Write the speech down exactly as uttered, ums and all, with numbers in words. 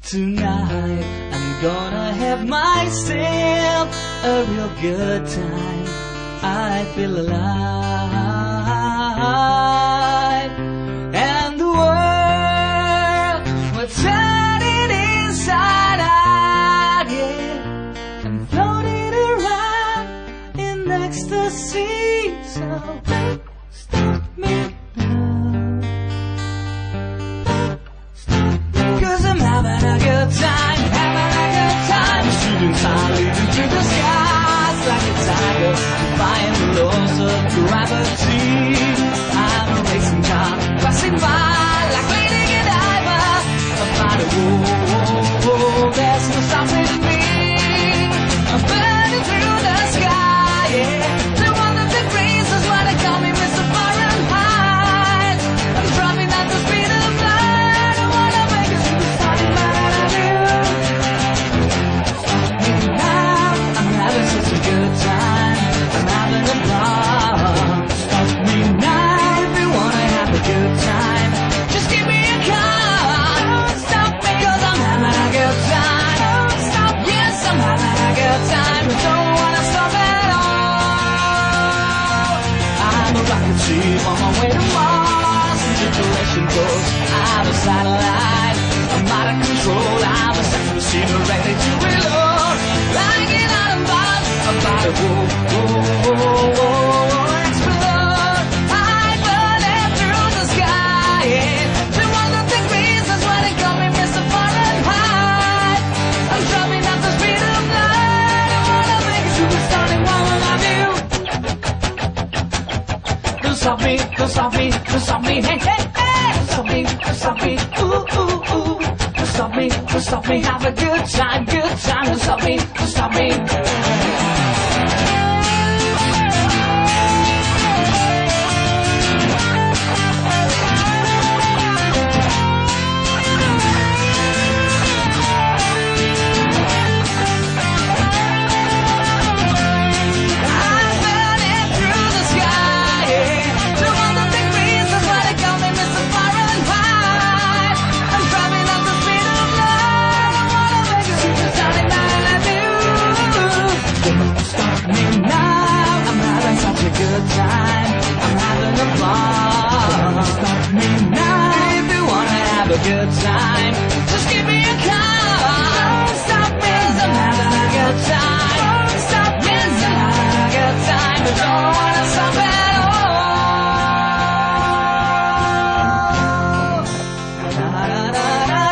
Tonight I'm gonna have myself a real good time. I feel alive, and the world will turn it inside out, yeah, and float it around in ecstasy. So don't stop me now, cause I'm having a good time, having a good time, shooting silently into the skies like a tiger, defying the laws of gravity. I'm a racing car, passing by like Lady Godiva. About to whoa, whoa, whoa, there's no stopping me. I'm burning through the sky, yeah. two hundred degrees is why they call me Mister Fahrenheit. I'm driving at the speed of light. I wanna make it to the starting line of you. Stop me now, I'm having such a good time. I'm having a ball. Stop me now if you wanna have a good time. Just give me a call. Don't stop me, cause I'm having a good time. Don't stop, yes, I'm having a good time. I don't wanna stop at all. I'm a rocket ship on my way to Mars. The direction goes out of satellite. I'm out of control. I'm a sex machine ready to reload. Like an atom bomb. About to whoa, whoa, whoa, whoa, explode. I'm burning through the sky, yeah. two hundred degrees is why they call me Mister Fahrenheit. I'm driving at the speed of light. I wanna make it to the starting line of you. Don't stop me, don't stop me, don't stop me, hey, hey, hey. Don't stop me, don't stop me, ooh, ooh, ooh. Don't stop me, don't stop me, have a good time, good time. Don't stop me, don't stop me. Good time, I'm having a ball. Stop me now if you wanna have a good time. Just give me a call. Don't stop me, cause I'm having a good time. Don't stop me, cause I'm having a good time. I don't wanna stop at all. Da, da, da, da.